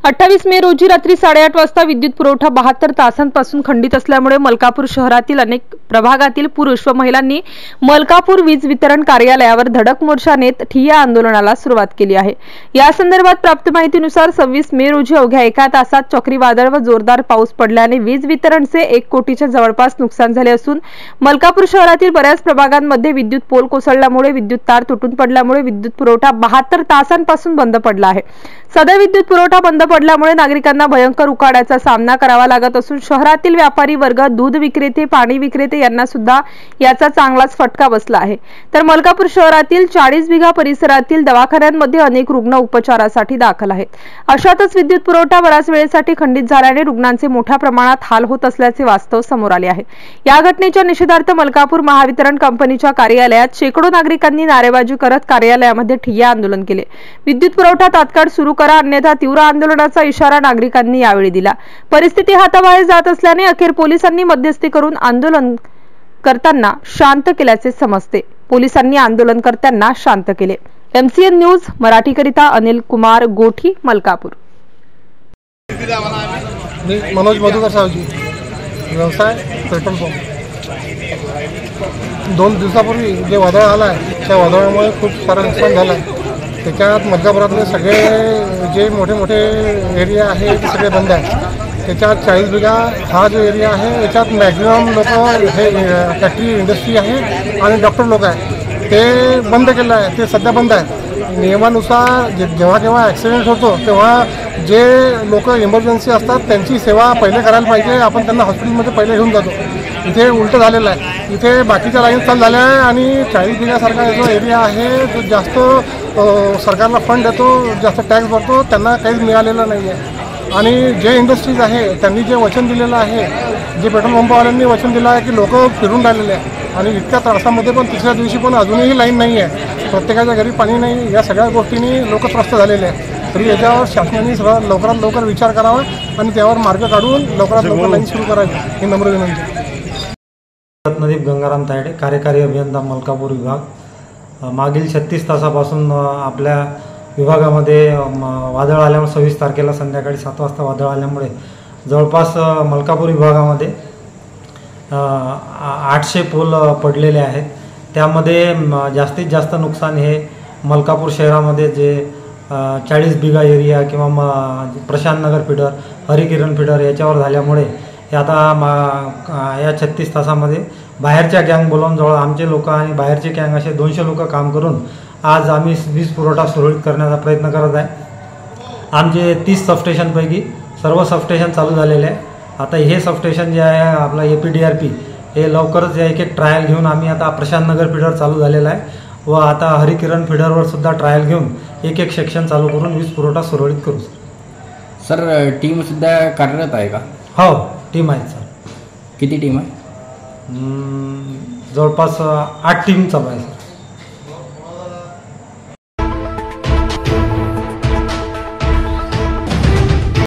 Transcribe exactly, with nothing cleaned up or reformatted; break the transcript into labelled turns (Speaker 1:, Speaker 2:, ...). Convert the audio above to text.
Speaker 1: अठ्ठावीस मे रोजी रात्री साडेआठ वाजता विद्युत पुरवठा बहात्तर तासांपासून खंडित असल्यामुळे मलकापूर शहरातील अनेक प्रभागातील पुरुष व महिलांनी मलकापूर वीज वितरण कार्यालयावर धडक मोर्चा नेत ठिय्या आंदोलनाला सुरुवात केली आहे। या संदर्भात प्राप्त माहितीनुसार सव्वीस मे रोजी अवघ्या एका तासात चक्रीवादळ व जोरदार पाऊस पडल्याने वीज वितरणचे एक कोटीच्या जवळपास नुकसान झाले असून मलकापूर शहरातील बऱ्याच प्रभागांमध्ये विद्युत पोल कोसळल्यामुळे विद्युत तार तुटून पडल्यामुळे विद्युत पुरवठा बहात्तर तासांपासून बंद पडला आहे। सदर विद्युत पुरवठा बंद पडल्यामुळे नागरिकांना भयंकर उकाड्याचा सामना करावा लागत असून शहरातील व्यापारी वर्ग, दूध विक्रेते, पाणी विक्रेते यांना सुद्धा याचा चांगलाच फटका बसला आहे। तर मलकापूर शहरातील चाळीस बिघा परिसरातील दवाखान्यांमध्ये अनेक रुग्ण उपचारासाठी दाखल आहेत। अशातच विद्युत पुरवठा बऱ्याच वेळेसाठी खंडित झाल्याने रुग्णांचे मोठ्या प्रमाणात हाल होत असल्याचे वास्तव समोर आले आहे। या घटनेच्या निषेधार्थ मलकापूर महावितरण कंपनीच्या कार्यालयात शेकडो नागरिकांनी नारेबाजी करत कार्यालयामध्ये ठिय्या आंदोलन केले। विद्युत पुरवठा तात्काळ सुरू करा अन्यथा तीव्र आंदोलनाचा इशारा नागरिकांनी यावेळी दिला। परिस्थिती हाताबाहेर जात असल्याने अखेर पोलिसांनी मध्यस्थी करून आंदोलन करताना शांत केल्याचे समजते। पोलिसांनी आंदोलनकर्त्यांना शांत केले। एमसीएन न्यूज मराठीकरिता अनिल कुमार गोठी, मलकापूर।
Speaker 2: मी मनोज मधुकर सावजी, व्यवसाय पेट्रोल पंप। दोन दिवसापूर्वी जे वादळ आलं आहे त्या वादळामुळे खूप सारं नुकसान झालं आहे। त्याच्यात मलकापुरातले सगळे जे मोठे मोठे एरिया आहे ते सगळे बंद आहे। त्याच्यात चाळीस बिघा हा जो एरिया आहे याच्यात मॅक्झिमम लोक हे फॅक्टरी इंडस्ट्री आहे आणि डॉक्टर लोक आहे ते बंद केलं आहे, ते सध्या बंद आहे। नियमानुसार जे जेव्हा केव्हा ॲक्सिडेंट होतो तेव्हा जे लोक इमर्जन्सी असतात त्यांची सेवा पहिले करायला पाहिजे, आपण त्यांना हॉस्पिटलमध्ये पहिले घेऊन जातो। इथे उलटं झालेलं आहे, इथे बाकीच्या लाईन चालू झाल्या आहे आणि चाळीस बिघासारखा जो एरिया आहे जो जास्त सरकारला फंड देतो, जास्त टॅक्स भरतो, त्यांना काहीच मिळालेलं नाही आहे। आणि जे इंडस्ट्रीज आहे त्यांनी जे वचन दिलेलं आहे, जे पेट्रोल पंपवाल्यांनी वचन दिलं आहे की लोक फिरून राहिलेले आहे आणि इतक्या त्रासामध्ये पण तिसऱ्या दिवशी पण अजूनही लाईन नाही आहे, प्रत्येकाच्या घरी पाणी नाही, या सगळ्या गोष्टींनी लोक त्रस्त झालेले आहे। तरी याच्यावर शासनाने सर्वात लवकरात लवकर विचार करावा आणि त्यावर मार्ग काढून लवकरात लवकर लाईन सुरू करावी ही नम्र विनंती।
Speaker 3: रत्नदीप गंगाराम तायडे, कार्यकारी अभियंता, मलकापूर विभाग। मागील छत्तीस तासापासून आपल्या विभागामध्ये वादळ आल्यामुळे सव्वीस तारखेला संध्याकाळी सात वाजता वादळ आल्यामुळे जवळपास मलकापूर विभागामध्ये आठशे पोल पडलेले आहेत। त्यामध्ये जास्तीत जास्त नुकसान हे मलकापूर शहरामध्ये जे चाळीस बिघा एरिया किंवा म प्रशांत नगर फिडर, हरिकिरण फिडर याच्यावर झाल्यामुळे हे आता मा या छत्तीस तासामध्ये बाहेरच्या गँग बोलावून जवळ आमचे लोक आणि बाहेरचे गँग असे दोनशे लोक काम करून आज आम्ही वीज पुरवठा सुरळीत करण्याचा प्रयत्न करत आहे। आमचे तीस सबस्टेशनपैकी सर्व सबस्टेशन चालू झालेले आहे। आता हे सबस्टेशन जे आहे आपला A P D R P हे लवकरच एक एक ट्रायल घेऊन आम्ही आता प्रशांत नगर फिडर चालू झालेला आहे व आता हरिकिरण फिडरवर सुद्धा ट्रायल घेऊन एक एक सेक्शन चालू करून वीज पुरवठा सुरळीत करू।
Speaker 4: सर टीम सुद्धा कार्यरत आहे का?
Speaker 3: हो, टीम आहे सर।
Speaker 4: किती टीम आहे?
Speaker 3: जवळपास आठ टीम चालू आहे सर।